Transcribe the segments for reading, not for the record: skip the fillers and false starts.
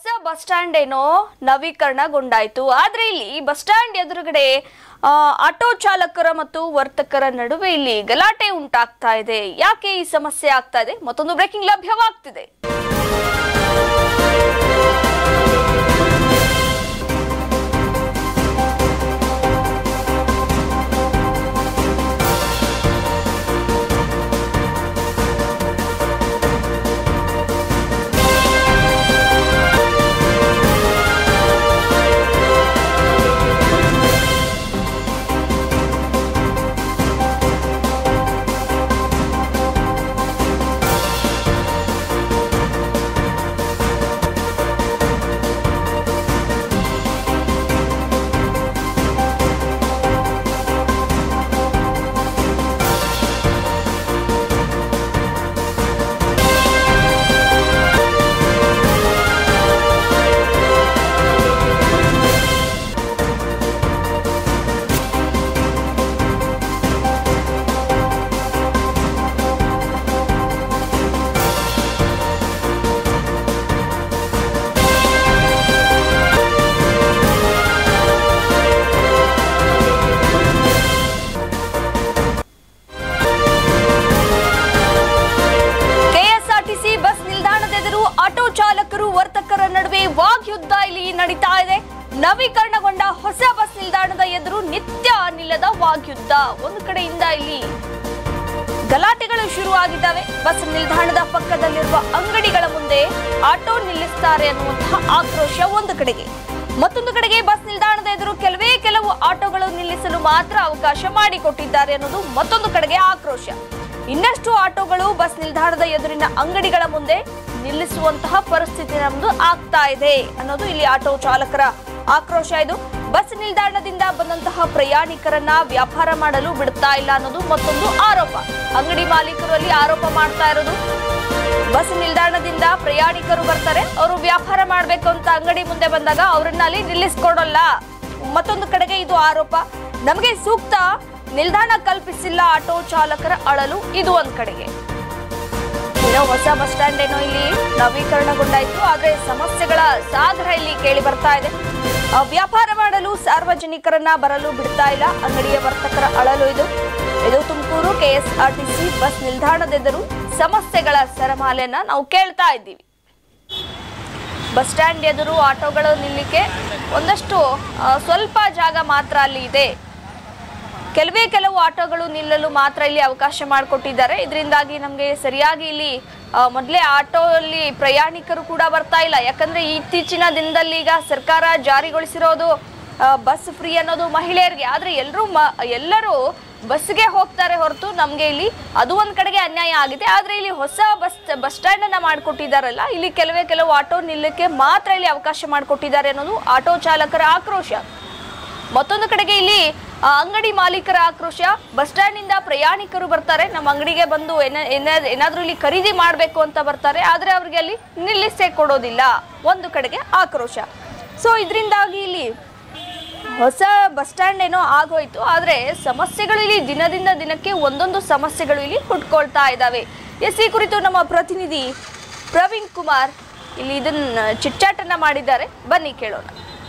ಹೊಸ bus stand ಏನೋ ನವೀಕರಣಗೊಂಡಾಯಿತು. ಆದ್ರೆ ಇಲ್ಲಿ ಬಸ್ ಸ್ಟ್ಯಾಂಡ್ ಎದುರುಗಡೆ ಆಟೋ ಚಾಲಕರ ಮತ್ತು ವರ್ತಕರ ನಡುವೆ ಇಲ್ಲಿ ಗಲಾಟೆ ಉಂಟಾಗ್ತಾ ಇದೆ. ಯಾಕೆ ಈ ಸಮಸ್ಯೆ ಆಗ್ತಾ ಇದೆ? ಮತ್ತೊಂದು ಬ್ರೇಕಿಂಗ್ ಲಭ್ಯವಾಗ್ತಿದೆ. ವರ್ತಕರ ನಡುವೆ ವಾಗ್ಯುದ್ಧ ಇಲ್ಲಿ ನಡೀತಾ ಇದೆ. ನವೀಕರಣಗೊಂಡ ಹೊಸ ಬಸ್ ನಿಲ್ದಾಣದ ಎದುರು ನಿತ್ಯ ನಿಲ್ಲದ ವಾಗ್ಯುದ್ಧ. ಒಂದು ಕಡೆಯಿಂದ ಇಲ್ಲಿ ಗಲಾಟೆಗಳು ಶುರುವಾಗಿದ್ದಾವೆ. ಬಸ್ ನಿಲ್ದಾಣದ ಪಕ್ಕದಲ್ಲಿರುವ ಅಂಗಡಿಗಳ ಮುಂದೆ ಆಟೋ ನಿಲ್ಲಿಸುತ್ತಾರೆ ಅನ್ನುವಂತಹ ಆಕ್ರೋಶ ಒಂದು ಕಡೆಗೆ, ಮತ್ತೊಂದು ಕಡೆಗೆ ಬಸ್ ನಿಲ್ದಾಣದ ಎದುರು ಕೆಲವು ಆಟೋಗಳು ನಿಲ್ಲಿಸಲು ಮಾತ್ರ ಅವಕಾಶ ಮಾಡಿಕೊಟ್ಟಿದ್ದಾರೆ ಅನ್ನೋದು ಮತ್ತೊಂದು ಕಡೆಗೆ ಆಕ್ರೋಶ. ಇನ್ನಷ್ಟು ಆಟೋಗಳು ಬಸ್ ನಿಲ್ದಾಣದ ಎದುರಿನ ಅಂಗಡಿಗಳ ಮುಂದೆ ನಿಲ್ಲಿಸುವಂತಹ ಪರಿಸ್ಥಿತಿ ನಮ್ದು ಆಗ್ತಾ ಇದೆ ಅನ್ನೋದು ಇಲ್ಲಿ ಆಟೋ ಚಾಲಕರ ಆಕ್ರೋಶ. ಇದು ಬಸ್ ನಿಲ್ದಾಣದಿಂದ ಬಂದಂತಹ ಪ್ರಯಾಣಿಕರನ್ನ ವ್ಯಾಪಾರ ಮಾಡಲು ಬಿಡ್ತಾ ಇಲ್ಲ ಅನ್ನೋದು ಮತ್ತೊಂದು ಆರೋಪ. ಅಂಗಡಿ ಮಾಲೀಕರು ಅಲ್ಲಿ ಆರೋಪ ಮಾಡ್ತಾ ಇರೋದು, ಬಸ್ ನಿಲ್ದಾಣದಿಂದ ಪ್ರಯಾಣಿಕರು ಬರ್ತಾರೆ, ಅವರು ವ್ಯಾಪಾರ ಮಾಡ್ಬೇಕು ಅಂತ ಅಂಗಡಿ ಮುಂದೆ ಬಂದಾಗ ಅವರನ್ನ ಅಲ್ಲಿ ನಿಲ್ಲಿಸ್ಕೊಡಲ್ಲ. ಮತ್ತೊಂದು ಕಡೆಗೆ ಇದು ಆರೋಪ, ನಮಗೆ ಸೂಕ್ತ ನಿಲ್ದಾಣ ಕಲ್ಪಿಸಿಲ್ಲ ಆಟೋ ಚಾಲಕರ ಅಳಲು. ಇದು ಒಂದ್ ಕಡೆಗೆ ಹೊಸ ಬಸ್ ಸ್ಟ್ಯಾಂಡ್ ಏನೋ ಇಲ್ಲಿ ನವೀಕರಣಗೊಂಡಾಯ್ತು, ಆದ್ರೆ ಸಮಸ್ಯೆಗಳ ಸಾಗರ ಇಲ್ಲಿ ಕೇಳಿ ಬರ್ತಾ ಇದೆ. ವ್ಯಾಪಾರ ಮಾಡಲು ಸಾರ್ವಜನಿಕರನ್ನ ಬರಲು ಬಿಡ್ತಾ ಇಲ್ಲ ಅಂಗಡಿಯ ವರ್ತಕರ ಅಳಲು. ಇದು ತುಮಕೂರು ಕೆಎಸ್ಆರ್ಟಿಸಿ ಬಸ್ ನಿಲ್ದಾಣದೆದುರು ಸಮಸ್ಯೆಗಳ ಸರಮಾಲೆಯನ್ನ ನಾವು ಕೇಳ್ತಾ ಇದ್ದೀವಿ. ಬಸ್ ಸ್ಟ್ಯಾಂಡ್ ಎದುರು ಆಟೋಗಳು ನಿಲ್ಲಿಕೆ ಒಂದಷ್ಟು ಸ್ವಲ್ಪ ಜಾಗ ಮಾತ್ರ ಅಲ್ಲಿ ಇದೆ. ಕೆಲವು ಆಟೋಗಳು ನಿಲ್ಲಲು ಮಾತ್ರ ಇಲ್ಲಿ ಅವಕಾಶ ಮಾಡಿಕೊಟ್ಟಿದ್ದಾರೆ. ಇದರಿಂದಾಗಿ ನಮಗೆ ಸರಿಯಾಗಿ ಇಲ್ಲಿ ಮೊದಲೇ ಆಟೋ ಅಲ್ಲಿ ಪ್ರಯಾಣಿಕರು ಕೂಡ ಬರ್ತಾ ಇಲ್ಲ. ಯಾಕಂದ್ರೆ ಇತ್ತೀಚಿನ ದಿನದಲ್ಲಿ ಈಗ ಸರ್ಕಾರ ಜಾರಿಗೊಳಿಸಿರೋದು ಬಸ್ ಫ್ರೀ ಅನ್ನೋದು ಮಹಿಳೆಯರಿಗೆ. ಆದ್ರೆ ಎಲ್ಲರೂ ಬಸ್ಗೆ ಹೋಗ್ತಾರೆ ಹೊರತು ನಮ್ಗೆ ಇಲ್ಲಿ ಅದು ಒಂದ್ ಕಡೆಗೆ ಅನ್ಯಾಯ ಆಗಿದೆ. ಆದ್ರೆ ಇಲ್ಲಿ ಹೊಸ ಬಸ್ ಸ್ಟ್ಯಾಂಡ್ ಅನ್ನ ಮಾಡಿಕೊಟ್ಟಿದ್ದಾರಲ್ಲ, ಇಲ್ಲಿ ಕೆಲವು ಆಟೋ ನಿಲ್ಲಕ್ಕೆ ಮಾತ್ರ ಇಲ್ಲಿ ಅವಕಾಶ ಮಾಡಿಕೊಟ್ಟಿದ್ದಾರೆ ಅನ್ನೋದು ಆಟೋ ಚಾಲಕರ ಆಕ್ರೋಶ. ಮತ್ತೊಂದು ಕಡೆಗೆ ಇಲ್ಲಿ ಅಂಗಡಿ ಮಾಲೀಕರ ಆಕ್ರೋಶ. ಬಸ್ ಸ್ಟ್ಯಾಂಡ್ ನಿಂದ ಪ್ರಯಾಣಿಕರು ಬರ್ತಾರೆ, ನಮ್ಮ ಅಂಗಡಿಗೆ ಬಂದು ಏನಾದ್ರೂ ಇಲ್ಲಿ ಖರೀದಿ ಮಾಡ್ಬೇಕು ಅಂತ ಬರ್ತಾರೆ, ಆದ್ರೆ ಅವ್ರಿಗೆ ಅಲ್ಲಿ ನಿಲ್ಲಿಸೇ ಕೊಡೋದಿಲ್ಲ. ಒಂದು ಕಡೆಗೆ ಆಕ್ರೋಶ. ಸೊ ಇದರಿಂದಾಗಿ ಇಲ್ಲಿ ಹೊಸ ಬಸ್ ಸ್ಟ್ಯಾಂಡ್ ಏನೋ ಆಗೋಯ್ತು, ಆದ್ರೆ ಸಮಸ್ಯೆಗಳು ಇಲ್ಲಿ ದಿನದಿಂದ ದಿನಕ್ಕೆ ಒಂದೊಂದು ಸಮಸ್ಯೆಗಳು ಇಲ್ಲಿ ಹುಟ್ಕೊಳ್ತಾ ಇದ್ದಾವೆ. ಈ ಕುರಿತು ನಮ್ಮ ಪ್ರತಿನಿಧಿ ಪ್ರವೀಣ್ ಕುಮಾರ್ ಇಲ್ಲಿ ಇದನ್ನ ಚಿಟ್ಚಾಟನ್ನ ಮಾಡಿದ್ದಾರೆ, ಬನ್ನಿ ಕೇಳೋಣ.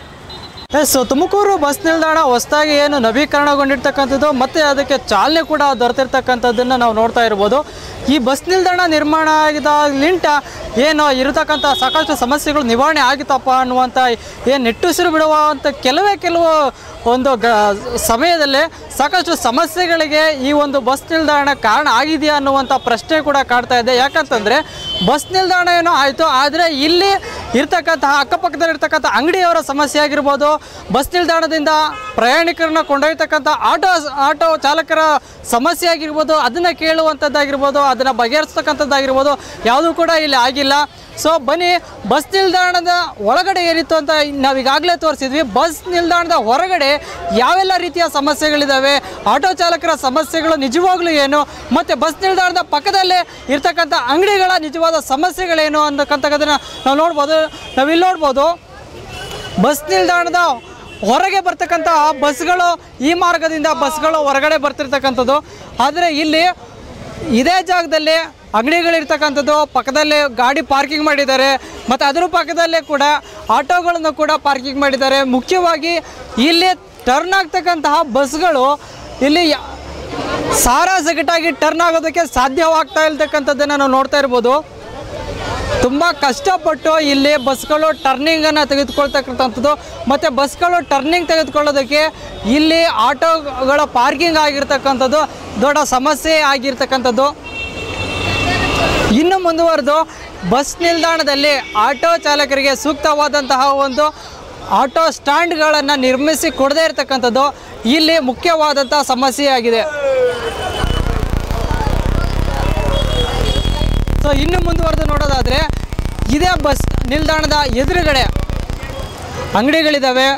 ತುಮಕೂರು ಬಸ್ ನಿಲ್ದಾಣ ಹೊಸದಾಗಿ ಏನು ನವೀಕರಣಗೊಂಡಿರ್ತಕ್ಕಂಥದ್ದು ಮತ್ತು ಅದಕ್ಕೆ ಚಾಲನೆ ಕೂಡ ದೊರೆತಿರ್ತಕ್ಕಂಥದ್ದನ್ನು ನಾವು ನೋಡ್ತಾ ಇರ್ಬೋದು. ಈ ಬಸ್ ನಿಲ್ದಾಣ ನಿರ್ಮಾಣ ಆಗಿದಾಗಲಿಂಟ ಏನು ಇರತಕ್ಕಂಥ ಸಾಕಷ್ಟು ಸಮಸ್ಯೆಗಳು ನಿವಾರಣೆ ಆಗಿತ್ತಪ್ಪ ಅನ್ನುವಂಥ ಏನು ನಿಟ್ಟುಸಿರು ಬಿಡುವಂಥ ಕೆಲವು ಒಂದು ಸಮಯದಲ್ಲೇ ಸಾಕಷ್ಟು ಸಮಸ್ಯೆಗಳಿಗೆ ಈ ಒಂದು ಬಸ್ ನಿಲ್ದಾಣ ಕಾರಣ ಆಗಿದೆಯಾ ಅನ್ನುವಂಥ ಪ್ರಶ್ನೆ ಕೂಡ ಕಾಡ್ತಾ ಇದೆ. ಯಾಕಂತಂದರೆ ಬಸ್ ನಿಲ್ದಾಣ ಏನೋ ಆಯಿತು, ಆದರೆ ಇಲ್ಲಿ ಇರ್ತಕ್ಕಂತಹ ಅಕ್ಕಪಕ್ಕದಲ್ಲಿರ್ತಕ್ಕಂಥ ಅಂಗಡಿಯವರ ಸಮಸ್ಯೆ ಆಗಿರ್ಬೋದು, ಬಸ್ ನಿಲ್ದಾಣದಿಂದ ಪ್ರಯಾಣಿಕರನ್ನ ಕೊಂಡೊಯ್ತಕ್ಕಂಥ ಆಟೋ ಚಾಲಕರ ಸಮಸ್ಯೆ ಆಗಿರ್ಬೋದು, ಅದನ್ನು ಕೇಳುವಂಥದ್ದಾಗಿರ್ಬೋದು, ಅದನ್ನು ಬಗೆಹರಿಸ್ತಕ್ಕಂಥದ್ದಾಗಿರ್ಬೋದು, ಯಾವುದೂ ಕೂಡ ಇಲ್ಲಿ ಆಗಿಲ್ಲ. ಸೊ ಬನ್ನಿ, ಬಸ್ ನಿಲ್ದಾಣದ ಒಳಗಡೆ ಏನಿತ್ತು ಅಂತ ನಾವು ಈಗಾಗಲೇ ತೋರಿಸಿದ್ವಿ. ಬಸ್ ನಿಲ್ದಾಣದ ಹೊರಗಡೆ ಯಾವೆಲ್ಲ ರೀತಿಯ ಸಮಸ್ಯೆಗಳಿದ್ದಾವೆ, ಆಟೋ ಚಾಲಕರ ಸಮಸ್ಯೆಗಳು ನಿಜವಾಗ್ಲೂ ಏನು, ಮತ್ತು ಬಸ್ ನಿಲ್ದಾಣದ ಪಕ್ಕದಲ್ಲೇ ಇರ್ತಕ್ಕಂಥ ಅಂಗಡಿಗಳ ನಿಜವಾದ ಸಮಸ್ಯೆಗಳೇನು ಅಂತಕ್ಕಂಥದ್ದನ್ನು ನಾವಿಲ್ಲಿ ನೋಡ್ಬೋದು. ಬಸ್ ನಿಲ್ದಾಣದ ಹೊರಗೆ ಬರ್ತಕ್ಕಂಥ ಬಸ್ಗಳು, ಈ ಮಾರ್ಗದಿಂದ ಬಸ್ಗಳು ಹೊರಗಡೆ ಬರ್ತಿರ್ತಕ್ಕಂಥದ್ದು. ಆದರೆ ಇಲ್ಲಿ ಇದೇ ಜಾಗದಲ್ಲಿ ಅಂಗಡಿಗಳಿರ್ತಕ್ಕಂಥದ್ದು, ಪಕ್ಕದಲ್ಲೇ ಗಾಡಿ ಪಾರ್ಕಿಂಗ್ ಮಾಡಿದ್ದಾರೆ, ಮತ್ತು ಅದರ ಪಕ್ಕದಲ್ಲೇ ಕೂಡ ಆಟೋಗಳನ್ನು ಕೂಡ ಪಾರ್ಕಿಂಗ್ ಮಾಡಿದ್ದಾರೆ. ಮುಖ್ಯವಾಗಿ ಇಲ್ಲಿ ಟರ್ನ್ ಆಗ್ತಕ್ಕಂತಹ ಬಸ್ಗಳು ಇಲ್ಲಿ ಸಾರಾಸಗಟಾಗಿ ಟರ್ನ್ ಆಗೋದಕ್ಕೆ ಸಾಧ್ಯವಾಗ್ತಾ ಇರ್ತಕ್ಕಂಥದ್ದನ್ನು ನಾವು ನೋಡ್ತಾ ಇರ್ಬೋದು. ತುಂಬ ಕಷ್ಟಪಟ್ಟು ಇಲ್ಲಿ ಬಸ್ಗಳು ಟರ್ನಿಂಗನ್ನು ತೆಗೆದುಕೊಳ್ತಕ್ಕಂಥದ್ದು, ಮತ್ತು ಬಸ್ಗಳು ಟರ್ನಿಂಗ್ ತೆಗೆದುಕೊಳ್ಳೋದಕ್ಕೆ ಇಲ್ಲಿ ಆಟೋಗಳ ಪಾರ್ಕಿಂಗ್ ಆಗಿರ್ತಕ್ಕಂಥದ್ದು ದೊಡ್ಡ ಸಮಸ್ಯೆ ಆಗಿರ್ತಕ್ಕಂಥದ್ದು. ಇನ್ನು ಮುಂದುವರೆದು ಬಸ್ ನಿಲ್ದಾಣದಲ್ಲಿ ಆಟೋ ಚಾಲಕರಿಗೆ ಸೂಕ್ತವಾದಂತಹ ಒಂದು ಆಟೋ ಸ್ಟ್ಯಾಂಡ್ಗಳನ್ನು ನಿರ್ಮಿಸಿ ಕೊಡದೇ ಇರತಕ್ಕಂಥದ್ದು ಇಲ್ಲಿ ಮುಖ್ಯವಾದಂಥ ಸಮಸ್ಯೆಯಾಗಿದೆ. ಸೊ ಇನ್ನು ಮುಂದುವರೆದು ನೋಡೋದಾದರೆ ಇದೇ ಬಸ್ ನಿಲ್ದಾಣದ ಎದುರುಗಡೆ ಅಂಗಡಿಗಳಿದ್ದಾವೆ.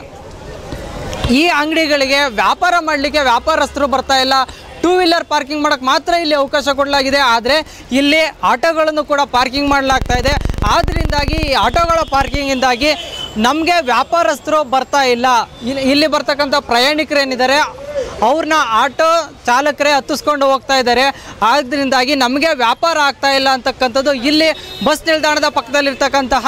ಈ ಅಂಗಡಿಗಳಿಗೆ ವ್ಯಾಪಾರ ಮಾಡಲಿಕ್ಕೆ ವ್ಯಾಪಾರಸ್ಥರು ಬರ್ತಾ ಇಲ್ಲ. ಟೂ ವೀಲರ್ ಪಾರ್ಕಿಂಗ್ ಮಾಡೋಕ್ಕೆ ಮಾತ್ರ ಇಲ್ಲಿ ಅವಕಾಶ ಕೊಡಲಾಗಿದೆ. ಆದರೆ ಇಲ್ಲಿ ಆಟೋಗಳನ್ನು ಕೂಡ ಪಾರ್ಕಿಂಗ್ ಮಾಡಲಾಗ್ತಾ ಇದೆ. ಆದ್ದರಿಂದಾಗಿ ಈ ಆಟೋಗಳ ಪಾರ್ಕಿಂಗಿಂದಾಗಿ ನಮಗೆ ವ್ಯಾಪಾರಸ್ಥರು ಬರ್ತಾ ಇಲ್ಲ. ಇಲ್ಲಿ ಬರ್ತಕ್ಕಂಥ ಪ್ರಯಾಣಿಕರೇನಿದ್ದಾರೆ ಅವ್ರನ್ನ ಆಟೋ ಚಾಲಕರೇ ಹತ್ತಿಸ್ಕೊಂಡು ಹೋಗ್ತಾ ಇದ್ದಾರೆ. ಆದ್ದರಿಂದಾಗಿ ನಮಗೆ ವ್ಯಾಪಾರ ಆಗ್ತಾ ಇಲ್ಲ ಅಂತಕ್ಕಂಥದ್ದು ಇಲ್ಲಿ ಬಸ್ ನಿಲ್ದಾಣದ ಪಕ್ಕದಲ್ಲಿರ್ತಕ್ಕಂತಹ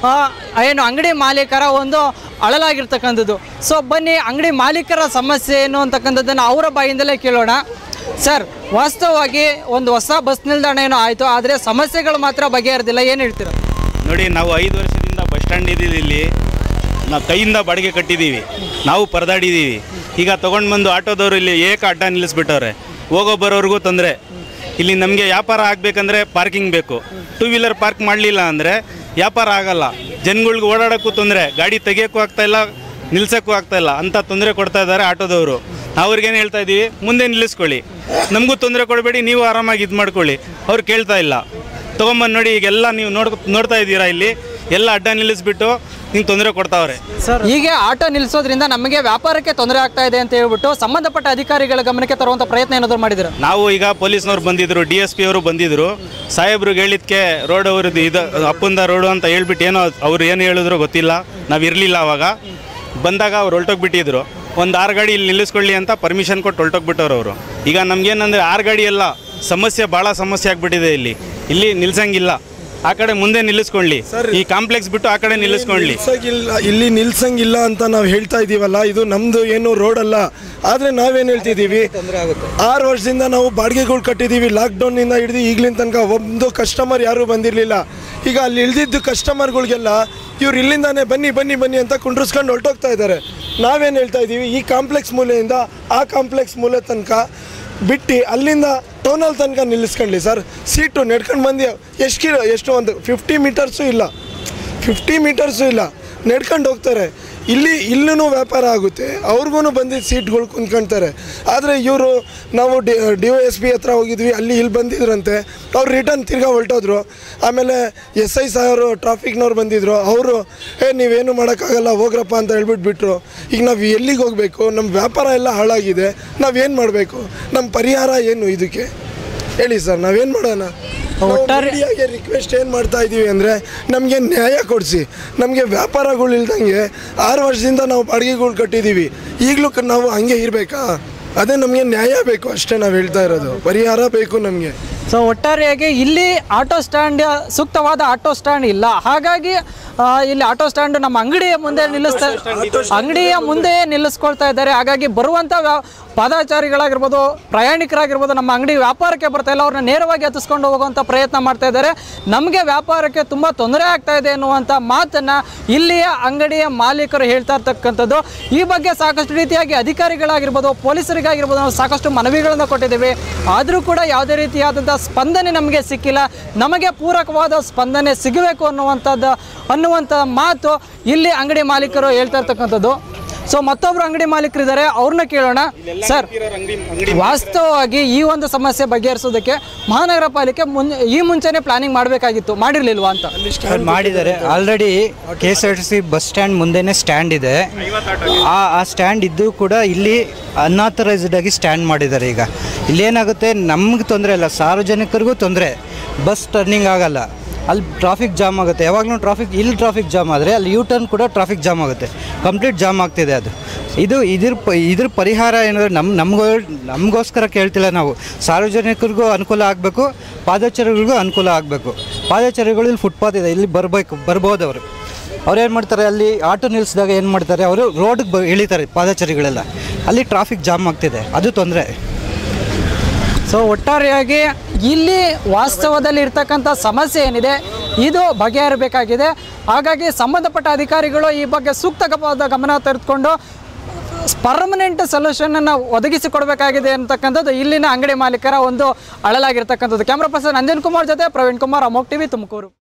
ಏನು ಅಂಗಡಿ ಮಾಲೀಕರ ಒಂದು ಅಳಲಾಗಿರ್ತಕ್ಕಂಥದ್ದು. ಸೊ ಬನ್ನಿ ಅಂಗಡಿ ಮಾಲೀಕರ ಸಮಸ್ಯೆ ಏನು ಅಂತಕ್ಕಂಥದ್ದನ್ನು ಅವರ ಬಾಯಿಂದಲೇ ಕೇಳೋಣ. ಸರ್, ವಾಸ್ತವವಾಗಿ ಒಂದು ಹೊಸ ಬಸ್ ನಿಲ್ದಾಣ ಏನೋ ಆಯಿತು, ಆದರೆ ಸಮಸ್ಯೆಗಳು ಮಾತ್ರ ಬಗೆಹರಿದಿಲ್ಲ, ಏನು ಹೇಳ್ತೀರಾ? ನೋಡಿ, ನಾವು 5 ವರ್ಷದಿಂದ ಬಸ್ ಸ್ಟ್ಯಾಂಡ್ ಇದ್ದೀವಿ. ಇಲ್ಲಿ ನಾವು ಕೈಯಿಂದ ಬಾಡಿಗೆ ಕಟ್ಟಿದ್ದೀವಿ, ನಾವು ಪರದಾಡಿದ್ದೀವಿ. ಈಗ ತೊಗೊಂಡು ಬಂದು ಆಟೋದವರು ಇಲ್ಲಿ ಅಡ್ಡ ನಿಲ್ಲಿಸ್ಬಿಟ್ಟವ್ರೆ. ಹೋಗೋ ಬರೋರಿಗೂ ತೊಂದರೆ. ಇಲ್ಲಿ ನಮಗೆ ವ್ಯಾಪಾರ ಆಗಬೇಕಂದ್ರೆ ಪಾರ್ಕಿಂಗ್ ಬೇಕು. ಟೂ ವೀಲರ್ ಪಾರ್ಕ್ ಮಾಡಲಿಲ್ಲ ಅಂದರೆ ವ್ಯಾಪಾರ ಆಗಲ್ಲ. ಜನಗಳ್ಗೆ ಓಡಾಡೋಕ್ಕೂ ತೊಂದರೆ, ಗಾಡಿ ತೆಗಿಯೋಕ್ಕೂ ಆಗ್ತಾಯಿಲ್ಲ, ನಿಲ್ಸೋಕ್ಕೂ ಆಗ್ತಾಯಿಲ್ಲ ಅಂತ ತೊಂದರೆ ಕೊಡ್ತಾ ಇದ್ದಾರೆ ಆಟೋದವರು. ಅವ್ರಿಗೇನು ಹೇಳ್ತಾ ಇದ್ದೀವಿ, ಮುಂದೆ ನಿಲ್ಲಿಸ್ಕೊಳ್ಳಿ, ನಮಗೂ ತೊಂದರೆ ಕೊಡಬೇಡಿ, ನೀವು ಆರಾಮಾಗಿ ಇದು ಮಾಡ್ಕೊಳ್ಳಿ. ಅವ್ರು ಕೇಳ್ತಾ ಇಲ್ಲ. ತೊಗೊಂಬಂದು ನೋಡಿ, ಈಗೆಲ್ಲ ನೀವು ನೋಡ್ತಾ ಇದ್ದೀರಾ, ಇಲ್ಲಿ ಎಲ್ಲ ಅಡ್ಡ ನಿಲ್ಲಿಸ್ಬಿಟ್ಟು ನಿಮ್ಗೆ ತೊಂದರೆ ಕೊಡ್ತಾವ್ರೆ. ಸರ್, ಹೀಗೆ ಆಟೋ ನಿಲ್ಲಿಸೋದ್ರಿಂದ ನಮಗೆ ವ್ಯಾಪಾರಕ್ಕೆ ತೊಂದರೆ ಆಗ್ತಾ ಇದೆ ಅಂತ ಹೇಳ್ಬಿಟ್ಟು ಸಂಬಂಧಪಟ್ಟ ಅಧಿಕಾರಿಗಳ ಗಮನಕ್ಕೆ ತರುವಂಥ ಪ್ರಯತ್ನ ಏನಾದರೂ ಮಾಡಿದ್ರು? ನಾವು ಈಗ ಪೊಲೀಸ್ನವ್ರು ಬಂದಿದ್ರು, DSP ಅವರು ಬಂದಿದ್ರು. ಸಾಹೇಬ್ರಿಗೆ ಹೇಳಿದ್ಕೆ ರೋಡ್ ಅವ್ರದ್ದು ಇದು ಅಪ್ಪಂದ ರೋಡು ಅಂತ ಹೇಳ್ಬಿಟ್ಟು ಏನೋ ಅವ್ರು ಏನು ಹೇಳಿದ್ರು ಗೊತ್ತಿಲ್ಲ. ನಾವು ಇರಲಿಲ್ಲ ಅವಾಗ. ಬಂದಾಗ ಅವ್ರು ಹೊಲ್ಟೋಗ್ಬಿಟ್ಟಿದ್ರು. ಒಂದು 6 ಗಾಡಿ ಇಲ್ಲಿ ನಿಲ್ಲಿಸ್ಕೊಳ್ಳಿ ಅಂತ ಪರ್ಮಿಷನ್ ಕೊಟ್ಟು ಹೊಲ್ಟೋಗ್ಬಿಟ್ಟವ್ರು ಅವರು. ಈಗ ನಮಗೇನಂದರೆ 6 ಗಾಡಿ ಎಲ್ಲ ಸಮಸ್ಯೆ, ಭಾಳ ಸಮಸ್ಯೆ ಆಗಿಬಿಟ್ಟಿದೆ. ಇಲ್ಲಿ ನಿಲ್ಸಂಗಿಲ್ಲ. ಆ ಕಡೆ ಮುಂದೆ ನಿಲ್ಲಿಸ್ಕೊಳ್ಳಿ, ಈ ಕಾಂಪ್ಲೆಕ್ಸ್ ಬಿಟ್ಟು ಆ ಕಡೆ ನಿಲ್ಲಿಸ್ಕೊಳ್ಳಿ. ಇಲ್ಲಿ ನಿಲ್ಸಂಗಿಲ್ಲ ಅಂತ ನಾವು ಹೇಳ್ತಾ ಇದೀವಲ್ಲ, ಇದು ನಮ್ದು ಏನು ರೋಡ್ ಅಲ್ಲ. ಆದರೆ ನಾವೇನು ಹೇಳ್ತಿದ್ದೀವಿ, 6 ವರ್ಷದಿಂದ ನಾವು ಬಾಡಿಗೆಗಳು ಕಟ್ಟಿದ್ದೀವಿ. ಲಾಕ್ಡೌನ್ನಿಂದ ಹಿಡಿದು ಈಗಲಿನ ತನಕ ಒಂದು ಕಸ್ಟಮರ್ ಯಾರೂ ಬಂದಿರಲಿಲ್ಲ. ಈಗ ಅಲ್ಲಿ ಇಳಿದಿದ್ದು ಕಸ್ಟಮರ್ಗಳಿಗೆಲ್ಲ ಇವ್ರು ಇಲ್ಲಿಂದಾನೆ ಬನ್ನಿ ಬನ್ನಿ ಬನ್ನಿ ಅಂತ ಕುಂಡ್ರಿಸ್ಕೊಂಡು ಹೊರಟೋಗ್ತಾ ಇದ್ದಾರೆ. ನಾವೇನು ಹೇಳ್ತಾ ಇದ್ದೀವಿ, ಈ ಕಾಂಪ್ಲೆಕ್ಸ್ ಮೂಲೆಯಿಂದ ಆ ಕಾಂಪ್ಲೆಕ್ಸ್ ಮೂಲೆ ತನಕ ಬಿಟ್ಟು ಅಲ್ಲಿಂದ ಟೌನಲ್ಲಿ ತನಕ ನಿಲ್ಲಿಸ್ಕೊಳ್ಳಿ ಸರ್. ಸೀಟು ನಡ್ಕೊಂಡು ಬಂದು ಎಷ್ಟು ಒಂದು 50 ಮೀಟರ್ಸು ಇಲ್ಲ, 50 ಮೀಟರ್ಸು ಇಲ್ಲ, ನಡ್ಕೊಂಡು ಹೋಗ್ತಾರೆ. ಇಲ್ಲೂ ವ್ಯಾಪಾರ ಆಗುತ್ತೆ, ಅವ್ರಿಗೂ ಬಂದಿದ್ದು ಸೀಟ್ಗಳು ಕುಂತ್ಕೊಳ್ತಾರೆ. ಆದರೆ ಇವರು ನಾವು DOSP ಹತ್ರ ಹೋಗಿದ್ವಿ, ಇಲ್ಲಿ ಬಂದಿದ್ರಂತೆ. ಅವ್ರು ರಿಟರ್ನ್ ತಿರ್ಗಾ ಹೊರಟೋದ್ರು. ಆಮೇಲೆ SI ಸಾಹೇಬರು ಟ್ರಾಫಿಕ್ನವ್ರು ಬಂದಿದ್ರು. ಅವರು ನೀವೇನು ಮಾಡೋಕ್ಕಾಗಲ್ಲ ಹೋಗ್ರಪ್ಪ ಅಂತ ಹೇಳ್ಬಿಟ್ಬಿಟ್ರು. ಈಗ ನಾವು ಎಲ್ಲಿಗೆ ಹೋಗಬೇಕು? ನಮ್ಮ ವ್ಯಾಪಾರ ಎಲ್ಲ ಹಾಳಾಗಿದೆ, ನಾವೇನು ಮಾಡಬೇಕು? ನಮ್ಮ ಪರಿಹಾರ ಏನು ಇದಕ್ಕೆ ಹೇಳಿ ಸರ್, ನಾವೇನು ಮಾಡೋಣ? ಒಟ್ಟಾರೆಯಾಗಿ ರಿಕ್ವೆಸ್ಟ್ ಏನು ಮಾಡ್ತಾ ಇದ್ದೀವಿ ಅಂದರೆ, ನಮಗೆ ನ್ಯಾಯ ಕೊಡಿಸಿ. ನಮಗೆ ವ್ಯಾಪಾರಗಳು ಇಲ್ದಂಗೆ 6 ವರ್ಷದಿಂದ ನಾವು ಬಾಡಿಗೆಗಳು ಕಟ್ಟಿದ್ದೀವಿ. ಈಗಲೂ ನಾವು ಹಂಗೆ ಇರಬೇಕಾ? ಅದೇ ನಮಗೆ ನ್ಯಾಯ ಬೇಕು ಅಷ್ಟೇ ನಾವು ಹೇಳ್ತಾ ಇರೋದು. ಪರಿಹಾರ ಬೇಕು ನಮಗೆ. ಸೊ ಒಟ್ಟಾರೆಯಾಗಿ ಇಲ್ಲಿ ಆಟೋ ಸ್ಟ್ಯಾಂಡ್, ಸೂಕ್ತವಾದ ಆಟೋ ಸ್ಟ್ಯಾಂಡ್ ಇಲ್ಲ. ಹಾಗಾಗಿ ಇಲ್ಲಿ ಆಟೋ ಸ್ಟ್ಯಾಂಡ್ ನಮ್ಮ ಅಂಗಡಿಯ ಮುಂದೆ ಅಂಗಡಿಯ ಮುಂದೆ ನಿಲ್ಲಿಸ್ಕೊಳ್ತಾ ಇದ್ದಾರೆ. ಹಾಗಾಗಿ ಬರುವಂಥ ಪಾದಚಾರಿಗಳಾಗಿರ್ಬೋದು, ಪ್ರಯಾಣಿಕರಾಗಿರ್ಬೋದು, ನಮ್ಮ ಅಂಗಡಿ ವ್ಯಾಪಾರಕ್ಕೆ ಬರ್ತಾ ಇಲ್ಲ, ಅವ್ರನ್ನ ನೇರವಾಗಿ ಹತ್ತಿಸ್ಕೊಂಡು ಹೋಗುವಂಥ ಪ್ರಯತ್ನ ಮಾಡ್ತಾ ಇದ್ದಾರೆ. ನಮಗೆ ವ್ಯಾಪಾರಕ್ಕೆ ತುಂಬ ತೊಂದರೆ ಆಗ್ತಾ ಇದೆ ಎನ್ನುವಂಥ ಮಾತನ್ನು ಇಲ್ಲಿಯ ಅಂಗಡಿಯ ಮಾಲೀಕರು ಹೇಳ್ತಾ ಇರ್ತಕ್ಕಂಥದ್ದು. ಈ ಬಗ್ಗೆ ಸಾಕಷ್ಟು ರೀತಿಯಾಗಿ ಅಧಿಕಾರಿಗಳಾಗಿರ್ಬೋದು, ಪೊಲೀಸರಿಗಾಗಿರ್ಬೋದು ನಾವು ಸಾಕಷ್ಟು ಮನವಿಗಳನ್ನು ಕೊಟ್ಟಿದ್ದೀವಿ. ಆದರೂ ಕೂಡ ಯಾವುದೇ ರೀತಿಯಾದಂಥ ಸ್ಪಂದನೆ ನಮಗೆ ಸಿಕ್ಕಿಲ್ಲ. ನಮಗೆ ಪೂರಕವಾದ ಸ್ಪಂದನೆ ಸಿಗಬೇಕು ಅನ್ನುವಂಥ ಮಾತು ಇಲ್ಲಿ ಅಂಗಡಿ ಮಾಲೀಕರು ಹೇಳ್ತಾ ಇರ್ತಕ್ಕಂಥದ್ದು. ಸೊ ಮತ್ತೊಬ್ರು ಅಂಗಡಿ ಮಾಲೀಕರಿದ್ದಾರೆ, ಅವ್ರನ್ನ ಕೇಳೋಣ. ಸರ್, ವಾಸ್ತವವಾಗಿ ಈ ಒಂದು ಸಮಸ್ಯೆ ಬಗೆಹರಿಸೋದಕ್ಕೆ ಮಹಾನಗರ ಪಾಲಿಕೆ ಮುಂಚೆನೇ ಪ್ಲಾನಿಂಗ್ ಮಾಡಬೇಕಾಗಿತ್ತು, ಮಾಡಿರಲಿಲ್ವಾ ಅಂತ? ಮಾಡಿದ್ದಾರೆ. ಆಲ್ರೆಡಿ KSRTC ಬಸ್ ಸ್ಟ್ಯಾಂಡ್ ಮುಂದೆನೇ ಸ್ಟ್ಯಾಂಡ್ ಇದೆ. ಆ ಸ್ಟ್ಯಾಂಡ್ ಇದ್ದು ಕೂಡ ಇಲ್ಲಿ ಅನ್ಆಥರೈಸ್ಡ್ ಆಗಿ ಸ್ಟ್ಯಾಂಡ್ ಮಾಡಿದ್ದಾರೆ. ಈಗ ಇಲ್ಲೇನಾಗುತ್ತೆ, ನಮ್ಗೆ ತೊಂದರೆ ಇಲ್ಲ, ಸಾರ್ವಜನಿಕರಿಗೂ ತೊಂದರೆ. ಬಸ್ ಟರ್ನಿಂಗ್ ಆಗಲ್ಲ. ಅಲ್ಲಿ ಟ್ರಾಫಿಕ್ ಜಾಮ್ ಆಗುತ್ತೆ. ಯಾವಾಗಲೂ ಇಲ್ಲಿ ಟ್ರಾಫಿಕ್ ಜಾಮ್ ಆದರೆ ಅಲ್ಲಿ ಯೂ ಟರ್ನ್ ಕೂಡ ಟ್ರಾಫಿಕ್ ಜಾಮ್ ಆಗುತ್ತೆ, ಕಂಪ್ಲೀಟ್ ಜಾಮ್ ಆಗ್ತಿದೆ ಅದು. ಇದ್ರ ಪರಿಹಾರ ಏನಂದರೆ ನಮಗೋಸ್ಕರ ಕೇಳ್ತಿಲ್ಲ ನಾವು, ಸಾರ್ವಜನಿಕರಿಗೂ ಅನುಕೂಲ ಆಗಬೇಕು, ಪಾದಚಾರಿಗಳಿಗೂ ಅನುಕೂಲ ಆಗಬೇಕು. ಪಾದಚಾರಿಗಳು ಇಲ್ಲಿ ಫುಟ್ಪಾತ್ ಇದೆ, ಇಲ್ಲಿ ಬರ್ಬೋದು ಅವ್ರು ಏನು ಮಾಡ್ತಾರೆ, ಅಲ್ಲಿ ಆಟೋ ನಿಲ್ಲಿಸಿದಾಗ ಏನು ಮಾಡ್ತಾರೆ, ಅವರು ರೋಡಿಗೆ ಇಳಿತಾರೆ ಪಾದಚಾರಿಗಳೆಲ್ಲ, ಅಲ್ಲಿ ಟ್ರಾಫಿಕ್ ಜಾಮ್ ಆಗ್ತಿದೆ, ಅದು ತೊಂದರೆ. ಸೊ ಒಟ್ಟಾರೆಯಾಗಿ ಇಲ್ಲಿ ವಾಸ್ತವದಲ್ಲಿ ಇರ್ತಕ್ಕಂಥ ಸಮಸ್ಯೆ ಏನಿದೆ ಇದು ಬಗೆಹರಬೇಕಾಗಿದೆ. ಹಾಗಾಗಿ ಸಂಬಂಧಪಟ್ಟ ಅಧಿಕಾರಿಗಳು ಈ ಬಗ್ಗೆ ಸೂಕ್ತವಾದ ಗಮನ ತೆಗೆದುಕೊಂಡು ಪರ್ಮನೆಂಟ್ ಸೊಲ್ಯೂಷನನ್ನು ಒದಗಿಸಿಕೊಡಬೇಕಾಗಿದೆ ಅಂತಕ್ಕಂಥದ್ದು ಇಲ್ಲಿನ ಅಂಗಡಿ ಮಾಲೀಕರ ಒಂದು ಅಳಲಾಗಿರ್ತಕ್ಕಂಥದ್ದು. ಕ್ಯಾಮ್ರಾ ಪರ್ಸನ್ ಅಂಜನ್ ಕುಮಾರ್ ಜೊತೆ ಪ್ರವೀಣ್ ಕುಮಾರ್, ಅಮೋಕ್ ಟಿವಿ, ತುಮಕೂರು.